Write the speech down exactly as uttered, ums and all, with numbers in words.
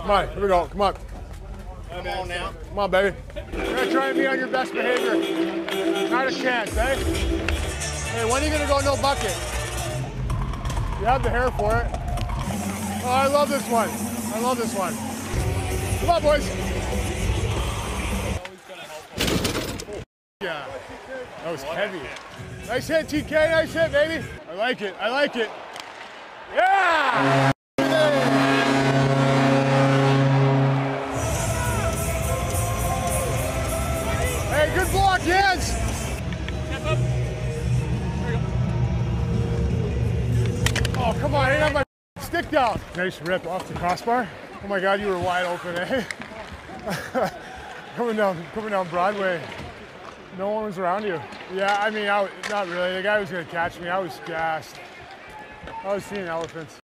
Come on, here we go. Come on. Come on now. Come on, baby. You're gonna try and be on your best behavior. Not a chance, eh? Hey, when are you gonna go no bucket? You have the hair for it. Oh, I love this one. I love this one. Come on, boys. Yeah, that was heavy. Nice hit, T K. Nice hit, baby. I like it. I like it. Yeah! Hey, good block, Jens. Step up. There you go. Oh, come on. I didn't have my stick down. Nice rip off the crossbar. Oh my God, you were wide open, eh? coming down, coming down Broadway. No one was around you. Yeah, I mean, I, not really. The guy was gonna catch me. I was gassed. I was seeing elephants.